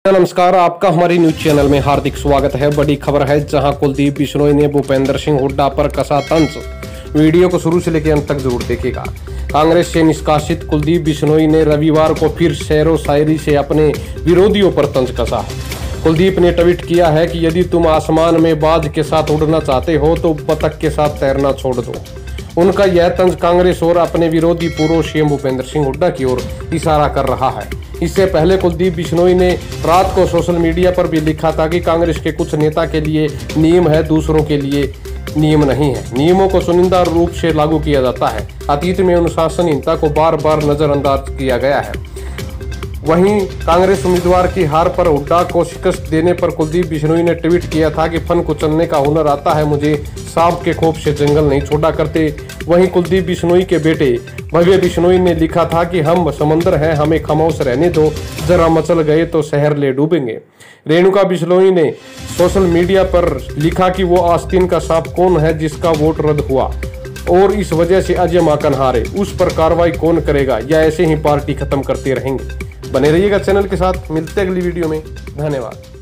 नमस्कार, आपका हमारी न्यूज चैनल में हार्दिक स्वागत है। बड़ी खबर है जहां कुलदीप बिश्नोई ने भूपेंद्र सिंह हुड्डा पर कसा तंज। वीडियो को शुरू से लेकर अंत तक जरूर देखिएगा। कांग्रेस से निष्कासित कुलदीप बिश्नोई ने रविवार को फिर शेरो शायरी से अपने विरोधियों पर तंज कसा है। कुलदीप ने ट्वीट किया है कि यदि तुम आसमान में बाज के साथ उड़ना चाहते हो तो बतख के साथ तैरना छोड़ दो। उनका यह तंज कांग्रेस और अपने विरोधी पूर्व सीएम भूपेंद्र सिंह हुड्डा की ओर इशारा कर रहा है। इससे पहले कुलदीप बिश्नोई ने रात को सोशल मीडिया पर भी लिखा था कि कांग्रेस के कुछ नेता के लिए नियम है, दूसरों के लिए नियम नहीं है। नियमों को चुनिंदा रूप से लागू किया जाता है। अतीत में अनुशासनहीनता को बार बार नजरअंदाज किया गया है। वहीं कांग्रेस उम्मीदवार की हार पर हुड्डा को शिकस्त देने पर कुलदीप बिश्नोई ने ट्वीट किया था कि फन कुचलने का हुनर आता है मुझे, सांप के खौफ से जंगल नहीं छोड़ा करते। वहीं कुलदीप बिश्नोई के बेटे भव्य बिश्नोई ने लिखा था कि हम समंदर हैं, हमें खामोश रहने दो, जरा मचल गए तो शहर ले डूबेंगे। रेणुका बिश्नोई ने सोशल मीडिया पर लिखा कि वो आस्तीन का सांप कौन है जिसका वोट रद्द हुआ और इस वजह से अजय माकन हारे, उस पर कार्रवाई कौन करेगा या ऐसे ही पार्टी खत्म करते रहेंगे। बने रहिएगा चैनल के साथ, मिलते अगली वीडियो में। धन्यवाद।